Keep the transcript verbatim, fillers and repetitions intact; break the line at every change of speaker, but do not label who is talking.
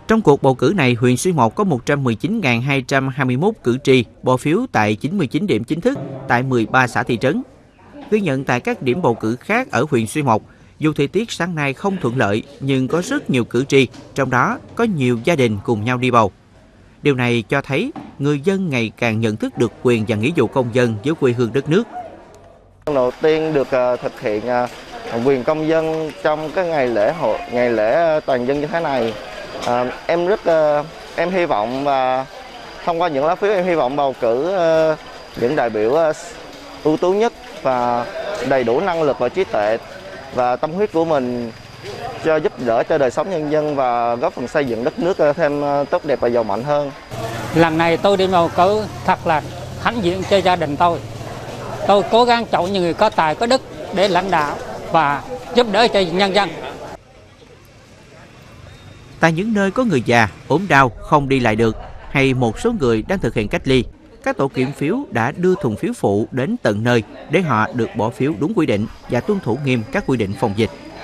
Trong cuộc bầu cử này, huyện Xuyên Mộc có một trăm mười chín nghìn hai trăm hai mươi mốt cử tri bỏ phiếu tại chín mươi chín điểm chính thức tại mười ba xã thị trấn. Ghi nhận tại các điểm bầu cử khác ở huyện Xuyên Mộc, dù thời tiết sáng nay không thuận lợi nhưng có rất nhiều cử tri, trong đó có nhiều gia đình cùng nhau đi bầu. Điều này cho thấy người dân ngày càng nhận thức được quyền và nghĩa vụ công dân với quê hương đất nước.
Đầu tiên được thực hiện quyền công dân trong cái ngày lễ hội, ngày lễ toàn dân như thế này. À, em rất em hy vọng và thông qua những lá phiếu em hy vọng bầu cử những đại biểu ưu tú nhất và đầy đủ năng lực và trí tuệ và tâm huyết của mình cho giúp đỡ cho đời sống nhân dân và góp phần xây dựng đất nước thêm tốt đẹp và giàu mạnh hơn.
Lần này tôi đi bầu cử thật là hãnh diện cho gia đình tôi. Tôi cố gắng chọn những người có tài có đức để lãnh đạo và giúp đỡ cho nhân dân.
Tại những nơi có người già, ốm đau, không đi lại được hay một số người đang thực hiện cách ly, các tổ kiểm phiếu đã đưa thùng phiếu phụ đến tận nơi để họ được bỏ phiếu đúng quy định và tuân thủ nghiêm các quy định phòng dịch.